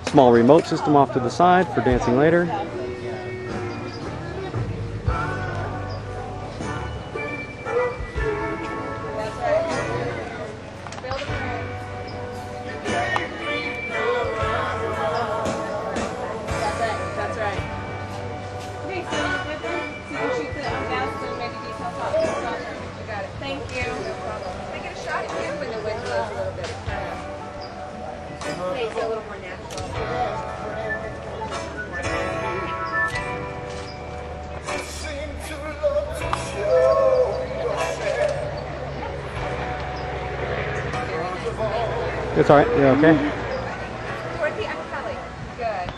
Small remote system off to the side for dancing later. It's alright, you're okay? Dorothy, I'm Kelly. Good.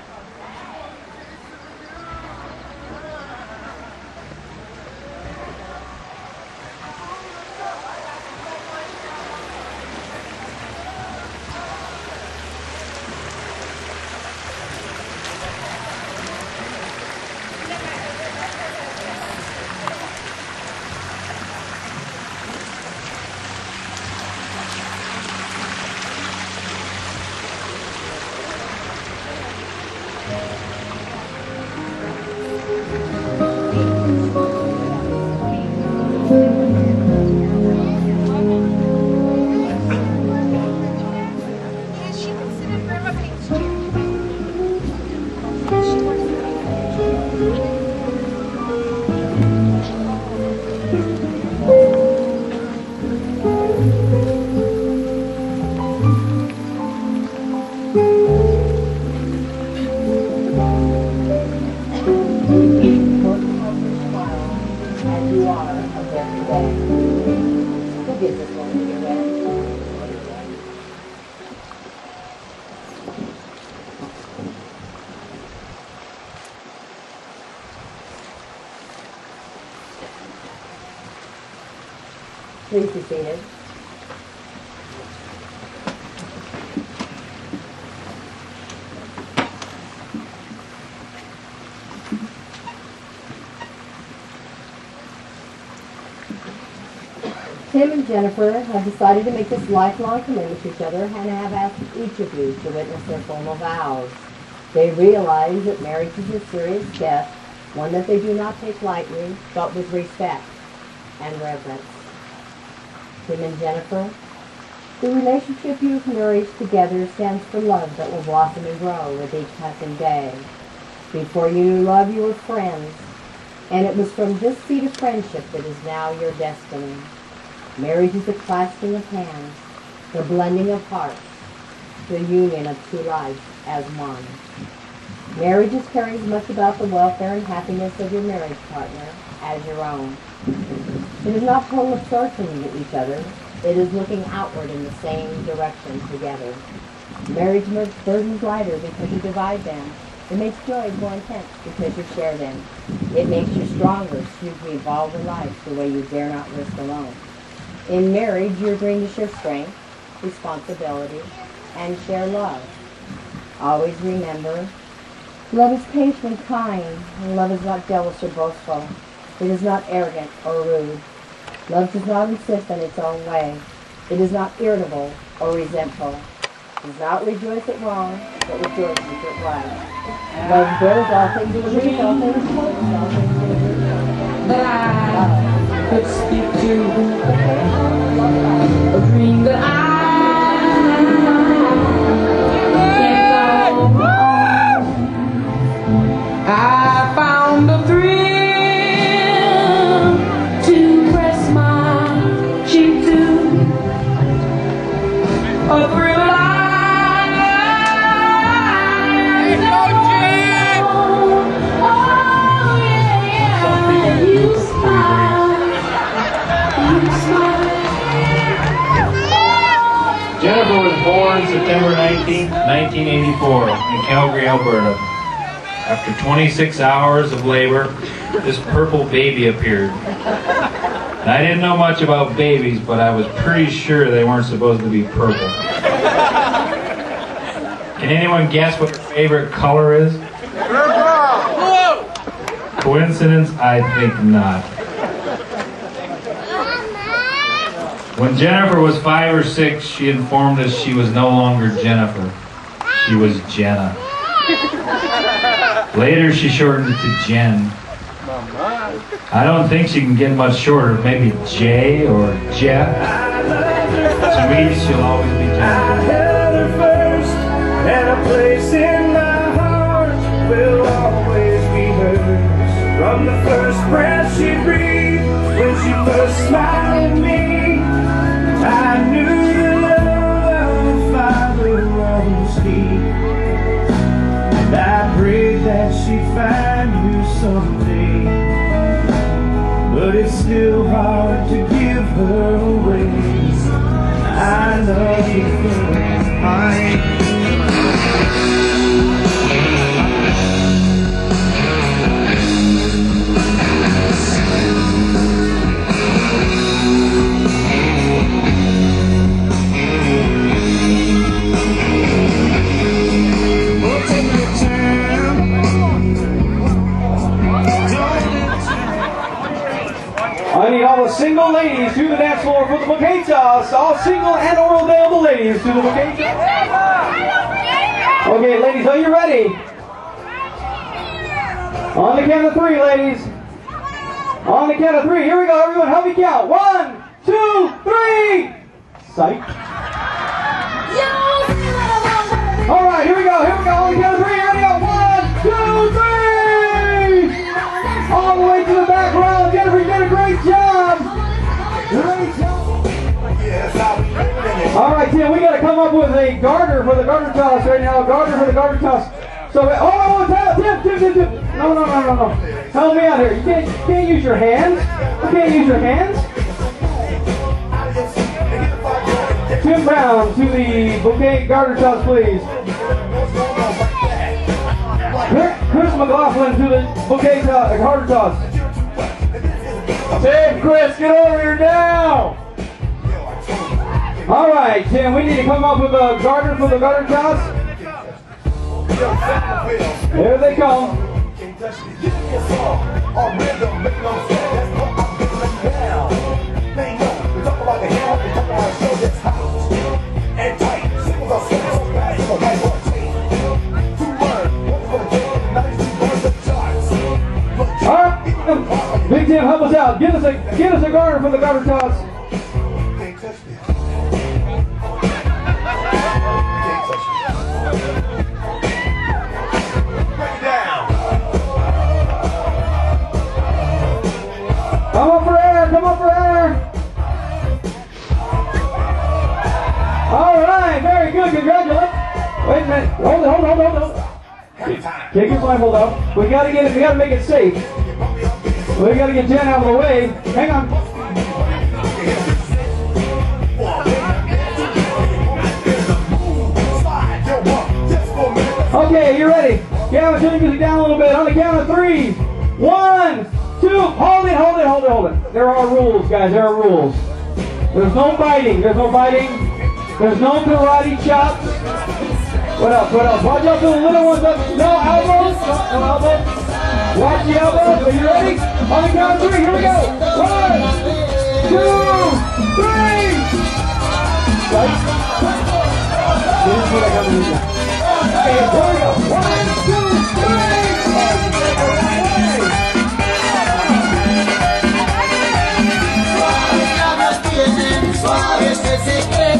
Please be seated. Tim and Jennifer have decided to make this lifelong commitment to each other and have asked each of you to witness their formal vows. They realize that marriage is a serious step, one that they do not take lightly, but with respect and reverence. Tim and Jennifer, the relationship you have nourished together stands for love that will blossom and grow with each passing day. Before you knew love, you were friends, and it was from this seed of friendship that is now your destiny. Marriage is the clasping of hands, the blending of hearts, the union of two lives as one. Marriage cares as much about the welfare and happiness of your marriage partner as your own. It is not total absorption in each other. It is looking outward in the same direction together. Marriage makes burdens lighter because you divide them. It makes joy more intense because you share them. It makes you stronger so you can evolve your life the way you dare not risk alone. In marriage, you're agreeing to share strength, responsibility, and share love. Always remember, love is patient and kind, and love is not jealous or boastful. It is not arrogant or rude. Love does not insist on its own way. It is not irritable or resentful. It does not rejoice at wrong, but rejoices at right. Love bears all things, believes all things, hopes all things, that I could speak to, a dream that I can't go on. I found a thrill to press my cheek to, a thrill Jennifer was born September 19, 1984 in Calgary, Alberta. After 26 hours of labor, this purple baby appeared. And I didn't know much about babies, but I was pretty sure they weren't supposed to be purple. Can anyone guess what her favorite color is? Coincidence? I think not. When Jennifer was 5 or 6, she informed us she was no longer Jennifer. She was Jenna. Later, she shortened it to Jen. I don't think she can get much shorter. Maybe Jay or Jeff. To me, she'll always be Jenna. I held her first, and a place in my heart will always be hers. From the first breath she breathed, when she first smiled at me, I knew the love of a Father runs deep. And I prayed that she'd find you someday, but it's still hard to give her away. I love you first. I need all the single ladies to the dance floor for the bouquet toss. All single and or available ladies to the bouquet toss. Okay, ladies, are you ready? On the count of three, ladies. On the count of three. Here we go, everyone. Help me count. 1, 2, 3. Psych. All right, here we go. Here we go. On the count of three. Here we go. 1, 2, 3. All the way to the back row. Jennifer, you did a great job. Great job. All right, Tim, we got to come up with a garter for the garter toss right now. Garter for the garter toss. So, Tim. No. Help me out here. You can't use your hands. You can't use your hands. Tim Brown to the bouquet garter toss, please. Chris McLaughlin to the bouquet garter toss. Hey, Chris, get over here now. All right, Tim, we need to come up with a garter for the garter toss. Here they come. All right, Big Tim, help us out. Give us a garter for the garter toss. Come up for air, come up for air. All right, very good, congratulations. Wait a minute, hold it. Take your blindfold off. We gotta make it safe. We gotta get Jen out of the way. Hang on. Okay, you ready? Yeah, turn the music down a little bit. On the count of 3. 1, 2, hold it. There are rules, guys, there are rules. There's no biting, there's no karate chops. What else? Watch out for the little ones up. No elbows. Watch the elbows. Are you ready? On the count of 3, here we go. 1, 2, 3. Right? This is what I got to do now. Okay, here we go. 1, 2, 3.